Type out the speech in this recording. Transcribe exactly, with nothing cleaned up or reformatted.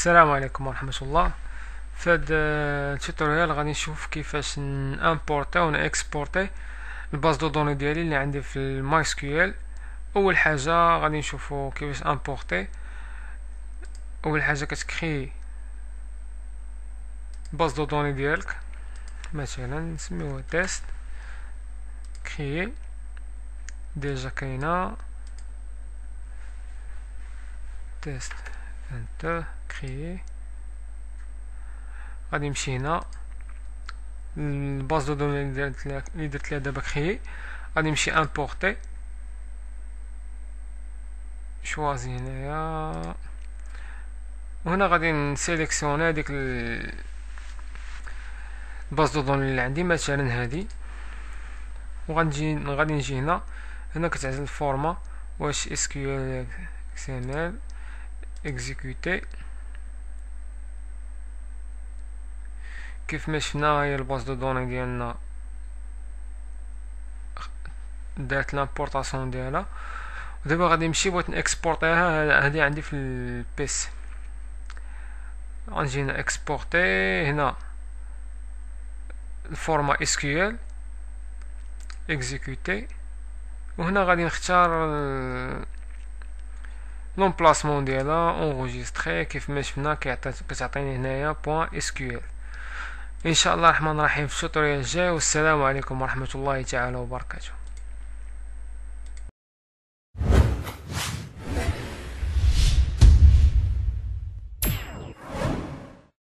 السلام عليكم ورحمة الله. في هذا التوتوريال غادي نشوف كيفاش نامبورتي و اكسبورتي الباز دو دوني ديالي اللي عندي في الماي سكيول. اول حاجه غادي نشوفو كيفاش امبورتي. اول حاجه كتكري باز دو دوني ديالك، مثلا نسميوها تيست كريي. ديجا كاينه تيست انتر كريي. غادي نمشي هنا الباز دو دوني اللي درت ليها دابا كريي، غادي نمشي امبورتي، شوازي هنايا، وهنا غادي نسيليكسيوني هاديك الباز دو دوني اللي عندي، مثلا هادي، وغنجي غادي نجي هنا هنا كتعزل الفورما، واش اس كيو ال اكس ام ال اكزيكوتي. كيف ما شفنا هي الباز دو دوني ديالنا دارت لامبورطاسيون ديالها. ودابا غادي نمشي بغيت نكسبورطيها، هادي عندي في البيسي، غنجي هنا اكسبورتي، هنا الفورما اس كيو ال اكزيكوتي، وهنا غادي نختار لومبلاسمون ديالها اونغوجيستري. كيف ما شفنا كتعطيني هنايا بوان اس كيو ال. ان شاء الله الرحمن الرحيم في التوتوريال الجاي، والسلام عليكم ورحمة الله تعالى وبركاته.